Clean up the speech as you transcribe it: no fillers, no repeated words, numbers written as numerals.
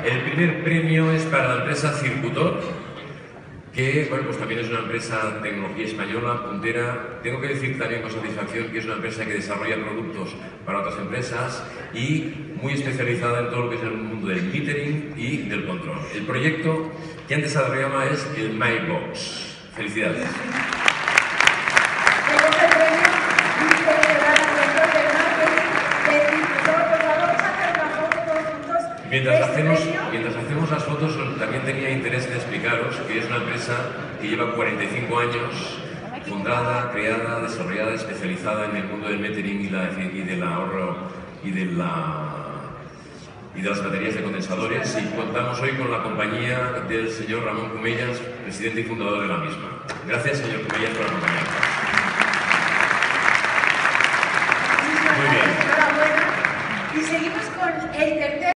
El primer premio es para la empresa Circutor, que bueno, pues también es una empresa de tecnología española, puntera. Tengo que decir también con satisfacción que es una empresa que desarrolla productos para otras empresas y muy especializada en todo lo que es el mundo del metering y del control. El proyecto que antes se llama es el MyBox. Felicidades. Mientras hacemos las fotos, también tenía interés en explicaros que es una empresa que lleva 45 años, fundada, creada, desarrollada, especializada en el mundo del metering y del ahorro y de las baterías de condensadores, y contamos hoy con la compañía del señor Ramón Cumellas, presidente y fundador de la misma. Gracias, señor Cumellas, por acompañarnos. Muy bien. Enhorabuena. Y seguimos con el tercer